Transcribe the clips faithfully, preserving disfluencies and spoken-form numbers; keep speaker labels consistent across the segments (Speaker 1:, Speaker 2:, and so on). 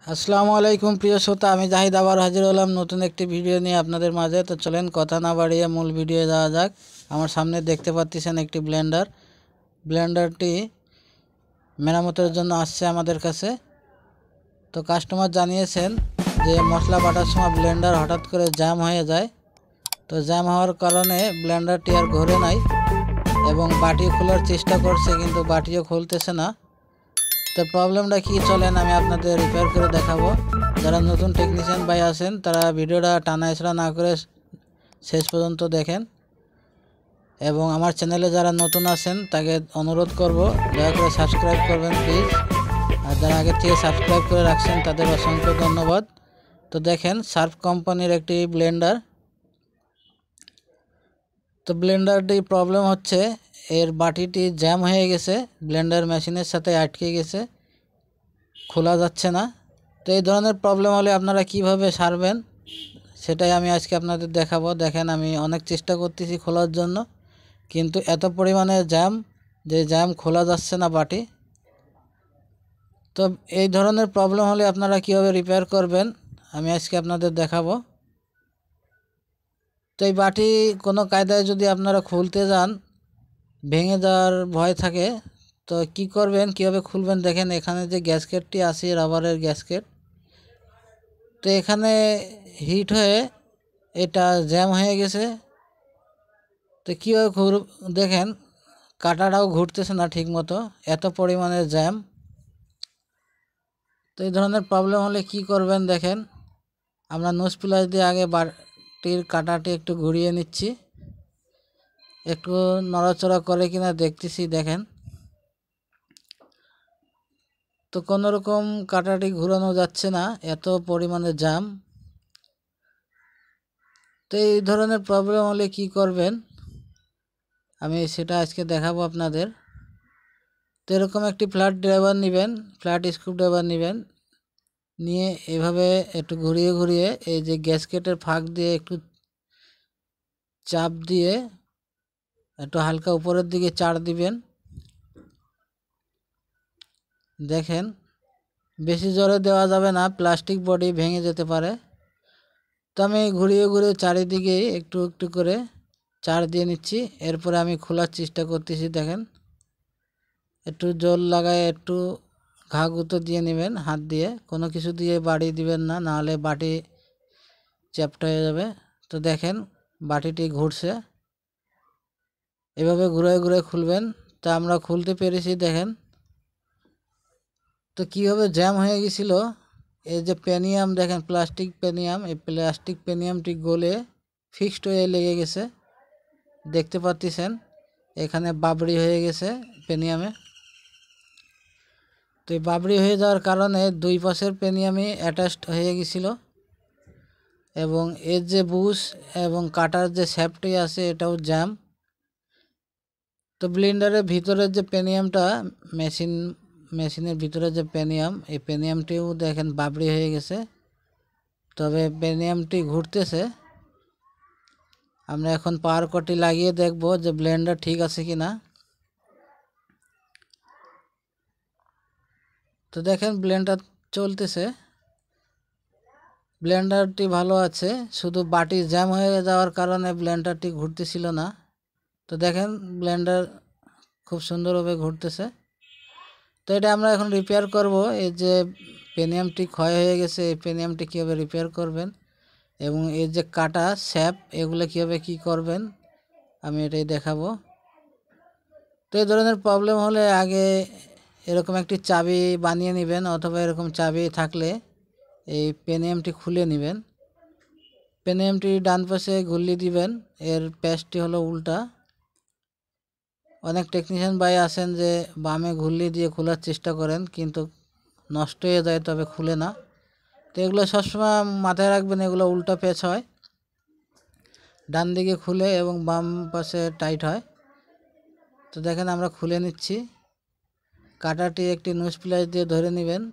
Speaker 1: আসসালামু আলাইকুম প্রিয় শ্রোতা, আমি জাহিদ আবার হাজির হলাম নতুন একটি ভিডিও নিয়ে আপনাদের মাঝে। তো চলেন কথা না বাড়িয়ে মূল ভিডিও যাওয়া যাক। আমার সামনে দেখতে পাচ্ছেন একটি ব্লেন্ডার। ব্লেন্ডারটি মেরামতের জন্য আসছে আমাদের কাছে। তো কাস্টমার জানিয়েছেন যে মশলা বাটার সময় ব্লেন্ডার হঠাৎ করে জ্যাম হয়ে যায়। তো জ্যাম হওয়ার কারণে ব্লেন্ডারটি আর ঘোরে নাই এবং বাটি খোলার চেষ্টা করছে, কিন্তু বাটিও খুলতেছে না। তো প্রবলেমটা কি চলেন আমি আপনাদের রিপেয়ার করে দেখাবো। যারা নতুন টেকনিশিয়ান ভাই আছেন তারা ভিডিওটা টানা এছড়া না করে শেষ পর্যন্ত দেখেন, এবং আমার চ্যানেলে যারা নতুন আছেন তাকে অনুরোধ করব দয়া করে সাবস্ক্রাইব করবেন প্লিজ। আর যারা আগে থেকে সাবস্ক্রাইব করে রাখছেন তাদের অসংখ্য ধন্যবাদ। তো দেখেন সার্ফ কোম্পানির একটি ব্লেন্ডার। তো ব্লেন্ডারটি প্রবলেম হচ্ছে এর বাটিটি জ্যাম হয়ে গেছে, ব্লেন্ডার মেশিনের সাথে আটকে গেছে, খোলা যাচ্ছে না। তো এই ধরনের প্রবলেম হলে আপনারা কিভাবে সারবেন সেটাই আমি আজকে আপনাদের দেখাবো। দেখেন আমি অনেক চেষ্টা করতেছি খোলার জন্য, কিন্তু এত পরিমাণে জ্যাম যে জ্যাম খোলা যাচ্ছে না বাটি। তো এই ধরনের প্রবলেম হলে আপনারা কিভাবে রিপেয়ার করবেন আমি আজকে আপনাদের দেখাবো। তো এই বাটি কোনো কায়দায় যদি আপনারা খুলতে যান ভেঙে যাওয়ার ভয় থাকে, তো কি করবেন, কিভাবে খুলবেন দেখেন এখানে যে গ্যাসকেটটি আছে রাবারের গ্যাসকেট, তো এখানে হিট হয়ে এটা জ্যাম হয়ে গেছে। তো কীভাবে ঘুর দেখেন কাটাটাও ঘুরতেছে না ঠিক মতো, এত পরিমাণে জ্যাম। তো এই ধরনের প্রবলেম হলে কি করবেন দেখেন, আমরা নোজ প্লাস দিয়ে আগে বাটির কাটাটি একটু ঘুরিয়ে নিচ্ছি, একটু নড়াচড়া করে কিনা দেখতেছি দেখেন। তো কোনো রকম কাটাটি ঘুরানো যাচ্ছে না, এত পরিমাণে জ্যাম। তো এই ধরনের প্রবলেম হলে কি করবেন আমি সেটা আজকে দেখাবো আপনাদের। তো এরকম একটি ফ্ল্যাট ড্রাইভার নেবেন, ফ্ল্যাট স্ক্রু ড্রাইভার নেবেন, নিয়ে এভাবে একটু ঘুরিয়ে ঘুরিয়ে এই যে গ্যাসকেটের ফাঁক দিয়ে একটু চাপ দিয়ে একটু হালকা উপরের দিকে চাড় দিবেন। দেখেন বেশি জোরে দেওয়া যাবে না, প্লাস্টিক বডি ভেঙে যেতে পারে। তো আমি ঘুরিয়ে ঘুরিয়ে চারিদিকে একটু একটু করে চাড় দিয়ে নিচ্ছি, এরপরে আমি খোলার চেষ্টা করতেছি। দেখেন একটু জল লাগায় একটু ঘা গুঁতো দিয়ে নেবেন হাত দিয়ে, কোনো কিছু দিয়ে বাড়ি দিবেন না, নাহলে বাটি চ্যাপ্টা হয়ে যাবে। তো দেখেন বাটিটি ঘুরছে, এভাবে ঘুরে ঘুরে খুলবেন। তা আমরা খুলতে পেরেছি দেখেন। তো কীভাবে জ্যাম হয়ে গেছিলো, এই যে পেনিয়াম দেখেন প্লাস্টিক পেনিয়াম, এই প্লাস্টিক পেনিয়ামটি গলে ফিক্সড হয়ে লেগে গেছে, দেখতে পাচ্ছেন এখানে বাবরি হয়ে গেছে পেনিয়ামে। তো এই বাবরি হয়ে যাওয়ার কারণে দুই পাশের পেনিয়ামই অ্যাটাচড হয়ে গেছিল, এবং এর যে বুশ এবং কাটার যে শ্যাফটটি আছে এটাও জ্যাম। তো ব্লেন্ডারের ভিতরের যে পেনিয়ামটা মেশিন মেশিনের ভিতরে যে পেনিয়াম, এই পেনিয়ামটিও দেখেন বাবরি হয়ে গেছে, তবে পেনিয়ামটি ঘুরতেছে। আমরা এখন পাওয়ার কটি লাগিয়ে দেখব যে ব্লেন্ডার ঠিক আছে কি না। তো দেখেন ব্লেন্ডার চলতেছে, ব্লেন্ডারটি ভালো আছে, শুধু বাটি জ্যাম হয়ে যাওয়ার কারণে ব্লেন্ডারটি ঘুরতেছিল না। তো দেখেন ব্লেন্ডার খুব সুন্দরভাবে ঘুরতেছে। তো এটা আমরা এখন রিপেয়ার করব। এই যে পেনিয়ামটি ক্ষয় হয়ে গেছে, এই পেনিয়ামটি কীভাবে রিপেয়ার করবেন এবং এর যে কাটা শ্যাপ এগুলো কীভাবে কী করবেন আমি এটাই দেখাবো। তো এই ধরনের প্রবলেম হলে আগে এরকম একটি চাবি বানিয়ে নেবেন, অথবা এরকম চাবি থাকলে এই পেনিয়ামটি খুলে নেবেন। পেনিয়ামটি ডান পাশে ঘুরলি দিবেন, এর প্যাচটি হলো উল্টা। অনেক টেকনিশিয়ান ভাই আছেন যে বামে ঘুরলি দিয়ে খোলার চেষ্টা করেন, কিন্তু নষ্ট হয়ে যায়, তবে খুলে না। তো এগুলো সবসময় মাথায় রাখবেন, এগুলো উল্টা প্যাচ হয়, ডান দিকে খুলে এবং বাম পাশে টাইট হয়। তো দেখেন আমরা খুলে নিচ্ছি, কাটাটি একটি নোজ প্লাস দিয়ে ধরে নেবেন।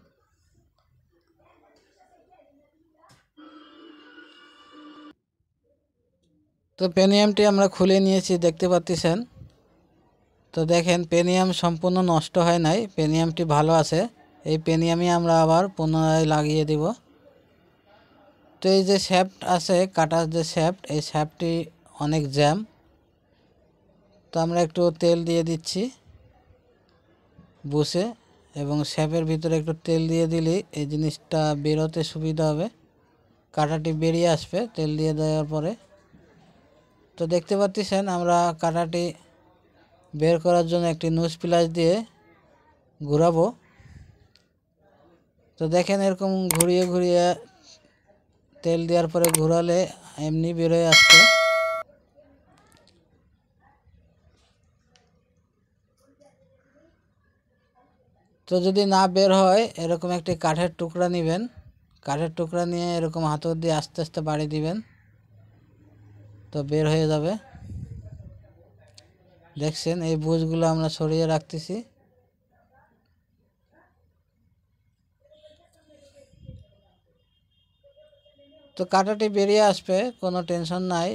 Speaker 1: তো পেনিয়ামটি আমরা খুলে নিয়েছি দেখতে পাচ্ছেন। তো দেখেন পেনিয়াম সম্পূর্ণ নষ্ট হয় নাই, পেনিয়ামটি ভালো আছে। এই পেনিয়ামই আমরা আবার পুনরায় লাগিয়ে দিব। তো এই যে শ্যাফট আছে, কাটার যে শ্যাফট, এই শ্যাফটটি অনেক জ্যাম। তো আমরা একটু তেল দিয়ে দিচ্ছি বুশে, এবং শ্যাফের ভিতরে একটু তেল দিয়ে দিলে এই জিনিসটা বেরোতে সুবিধা হবে, কাটাটি বেরিয়ে আসবে তেল দিয়ে দেওয়ার পরে। তো দেখতে পাচ্ছেন আমরা কাটাটি বের করার জন্য একটি নোজ প্লাস দিয়ে ঘোরাবো। তো দেখেন এরকম ঘুরিয়ে ঘুরিয়ে তেল দেওয়ার পরে ঘোরালে এমনি বেরোয় আসছে। তো যদি না বের হয় এরকম একটি কাঠের টুকরা নেবেন, কাঠের টুকরা নিয়ে এরকম হাতল দিয়ে আস্তে আস্তে বাড়ি দিবেন, তো বের হয়ে যাবে। দেখছেন এই বুশগুলো আমরা সরিয়ে রাখতেছি। তো কাটাটি বেরিয়ে আসবে, কোনো টেনশন নাই।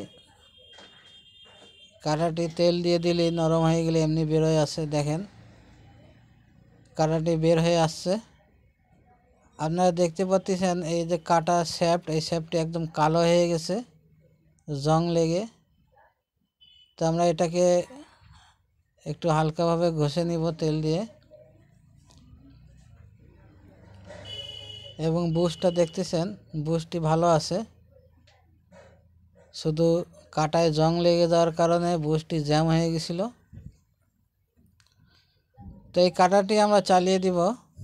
Speaker 1: কাটাটি তেল দিয়ে দিলে নরম হয়ে গেলে এমনি বের হয়ে আসে। দেখেন কাটাটি বের হয়ে আসছে। আপনারা দেখতে পাচ্ছেন এই যে কাটা শ্যাফট, এই শ্যাফটটি একদম কালো হয়ে গেছে জং লেগে। তো আমরা এটাকে একটু হালকাভাবে ঘষে নিব তেল দিয়ে, এবং বুশটা দেখতেছেন বুশটি ভালো আছে, শুধু কাটায় জং লেগে যাওয়ার কারণে বুশটি জ্যাম হয়ে গেছিল। তো এই কাটাটি আমরা চালিয়ে দিব।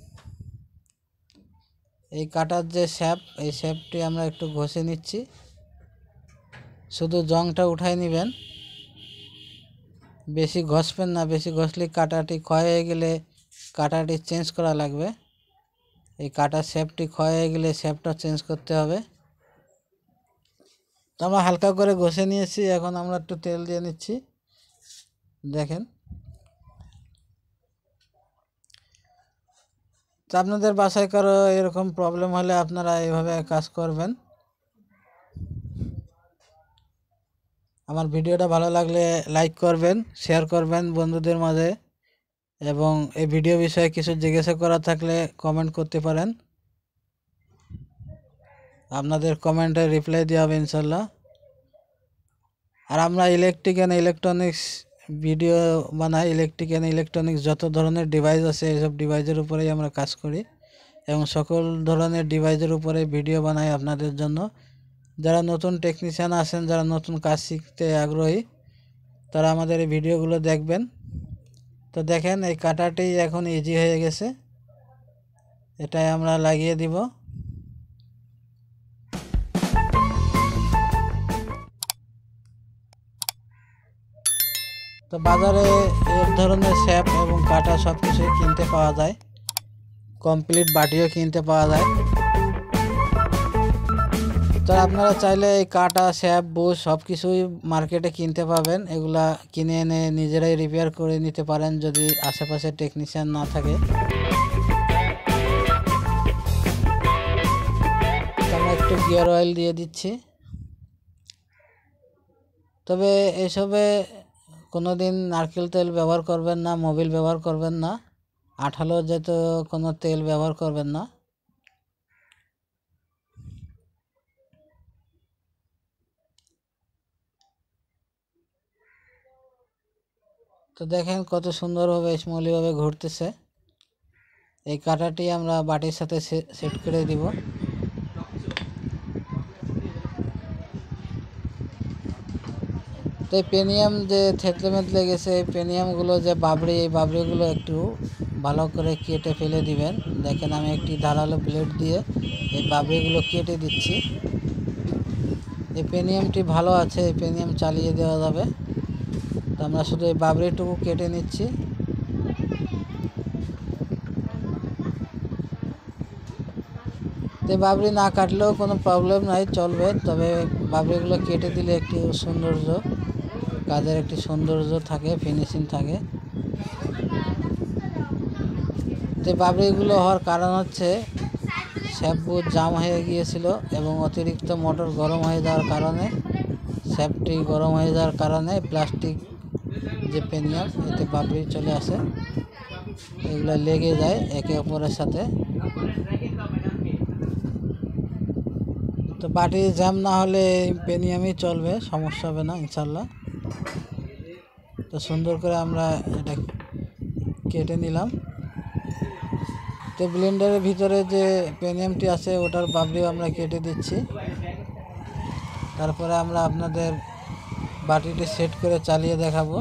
Speaker 1: এই কাটার যে শ্যাফট, এই শ্যাফটটি আমরা একটু ঘষে নিচ্ছি, শুধু জংটা উঠাই নেবেন, বেশি ঘষবেন না। বেশি ঘষলে কাটাটি ক্ষয় হয়ে গেলে কাটাটি চেঞ্জ করা লাগবে। এই কাটার শ্যাফটটি ক্ষয় হয়ে গেলে শ্যাফটটা চেঞ্জ করতে হবে। তো আমরা হালকা করে ঘষে নিয়েছি, এখন আমরা একটু তেল দিয়ে নিচ্ছি। দেখেন তো আপনাদের বাসায় কারো এরকম প্রবলেম হলে আপনারা এইভাবে কাজ করবেন। আমার ভিডিওটা ভালো লাগলে লাইক করবেন, শেয়ার করবেন বন্ধুদের মাঝে, এবং এই ভিডিও বিষয়ে কিছু জিজ্ঞাসা করা থাকলে কমেন্ট করতে পারেন। আপনাদের কমেন্টে রিপ্লাই দেওয়া হবে ইনশাল্লাহ। আর আমরা ইলেকট্রিক অ্যান্ড ইলেকট্রনিক্স ভিডিও বানাই। ইলেকট্রিক অ্যান্ড ইলেকট্রনিক্স যত ধরনের ডিভাইস আছে এইসব ডিভাইসের উপরেই আমরা কাজ করি, এবং সকল ধরনের ডিভাইসের উপরে ভিডিও বানাই আপনাদের জন্য। যারা নতুন টেকনিশিয়ান আছেন, যারা নতুন কাজ শিখতে আগ্রহী, তারা আমাদের এই ভিডিওগুলো দেখবেন। তো দেখেন এই কাটাটি এখন ইজি হয়ে গেছে, এটাই আমরা লাগিয়ে দিব। তো বাজারে এর ধরনের শ্যাপ এবং কাটা সব কিছুই কিনতে পাওয়া যায়, কমপ্লিট বাটিও কিনতে পাওয়া যায়। তো আপনারা চাইলে এই কাটা শ্যাপ বুশ সব কিছুই মার্কেটে কিনতে পাবেন। এগুলা কিনে এনে নিজেরাই রিপেয়ার করে নিতে পারেন যদি আশেপাশে টেকনিশিয়ান না থাকে। আমরা একটু গিয়ার অয়েল দিয়ে দিচ্ছি। তবে এসবে কোনো দিন নারকেল তেল ব্যবহার করবেন না, মোবিল ব্যবহার করবেন না, আঠালো যেহেতু কোনো তেল ব্যবহার করবেন না। তো দেখেন কত সুন্দরভাবে স্মুথলিভাবে ঘুরতেছে। এই কাটাটি আমরা বাটির সাথে সেট করে দিব। তো এই পেনিয়াম যে থেতলে মেতলে গেছে, এই পেনিয়ামগুলো যে বাবরি, এই বাবরিগুলো একটু ভালো করে কেটে ফেলে দিবেন। দেখেন আমি একটি ধারালো ব্লেড দিয়ে এই বাবরিগুলো কেটে দিচ্ছি। এই পেনিয়ামটি ভালো আছে, এই পেনিয়াম চালিয়ে দেওয়া যাবে। তো আমরা শুধু এই বাবরিটুকু কেটে নিচ্ছি। তো বাবরি না কাটলেও কোনো প্রবলেম নাই, চলবে। তবে বাবরিগুলো কেটে দিলে একটি সৌন্দর্য, কাজের একটি সৌন্দর্য থাকে, ফিনিশিং থাকে। তো বাবরিগুলো হওয়ার কারণ হচ্ছে শ্যাফট জাম হয়ে গিয়েছিল, এবং অতিরিক্ত মোটর গরম হয়ে যাওয়ার কারণে, শ্যাফটটি গরম হয়ে যাওয়ার কারণে প্লাস্টিক যে পেনিয়াম এতে বাবরি চলে আসে। এগুলো লেগে যায় একে অপরের সাথে। তো বাটি জ্যাম না হলে পেনিয়ামই চলবে, সমস্যা হবে না ইনশাল্লাহ। তো সুন্দর করে আমরা এটা কেটে নিলাম। তো ব্লেন্ডারের ভিতরে যে পেনিয়ামটি আছে ওটার বাবরিও আমরা কেটে দিচ্ছি। তারপরে আমরা আপনাদের বাটিটি সেট করে চালিয়ে দেখাবো।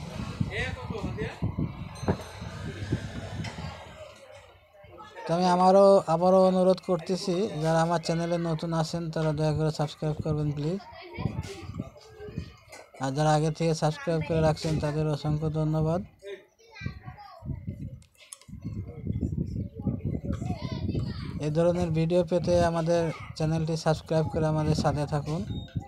Speaker 1: তো আমি আমারও আবারও অনুরোধ করতেছি, যারা আমার চ্যানেলে নতুন আসেন তারা দয়া করে সাবস্ক্রাইব করবেন প্লিজ। আর যারা আগে থেকে সাবস্ক্রাইব করে রাখছেন তাদের অসংখ্য ধন্যবাদ। এই ধরনের ভিডিও পেতে আমাদের চ্যানেলটি সাবস্ক্রাইব করে আমাদের সাথে থাকুন।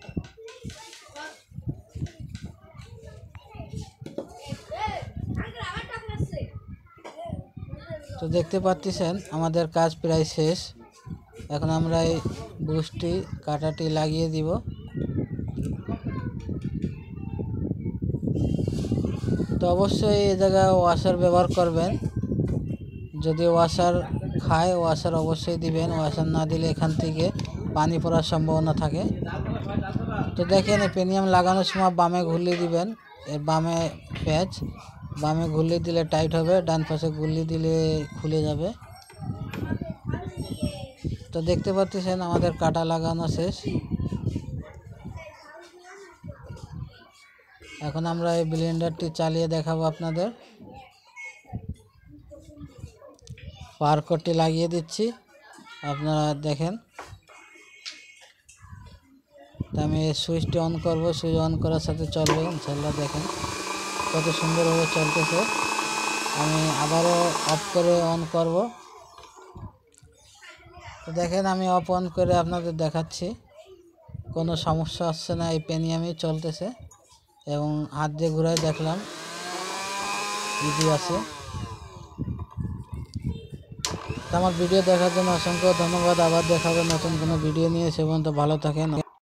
Speaker 1: তো দেখতে পাচ্ছেন আমাদের কাজ প্রায় শেষ। এখন আমরা এই বুশটি কাটাটি লাগিয়ে দিব। তো অবশ্যই এই জায়গায় ওয়াশার ব্যবহার করবেন। যদি ওয়াশার খায় ওয়াশার অবশ্যই দিবেন, ওয়াশার না দিলে এখান থেকে পানি পড়ার সম্ভাবনা থাকে। তো দেখেন এই পেনিয়াম লাগানোর সময় বামে ঘুরিয়ে দিবেন, এর বামে প্যাচ বামে ঘুরিয়ে দিলে টাইট হবে, ডান পাশে ঘুরিয়ে দিলে খুলে যাবে। তো দেখতে পাচ্ছেন আমাদের কাটা লাগানো শেষ। এখন আমরা এই ব্লেন্ডারটি চালিয়ে দেখাবো আপনাদের। পাওয়ার কর্ডটি লাগিয়ে দিচ্ছি, আপনারা দেখেন। তো আমি সুইচটি অন করব, সুইচ অন করার সাথে চলবে ইনশাল্লাহ। দেখেন কত সুন্দরভাবে চলতেছে। আমি আবারও অফ করে অন করব। তো দেখেন আমি অফ অন করে আপনাদের দেখাচ্ছি, কোনো সমস্যা আসছে না, এই পেনিয়ামই চলতেছে। এবং হাত দিয়ে ঘুরাই দেখলাম ইজি আছে। তো আমার ভিডিও দেখার জন্য অসংখ্য ধন্যবাদ। আবার দেখাবো নতুন কোনো ভিডিও নিয়ে, সে পর্যন্ত ভালো থাকেন।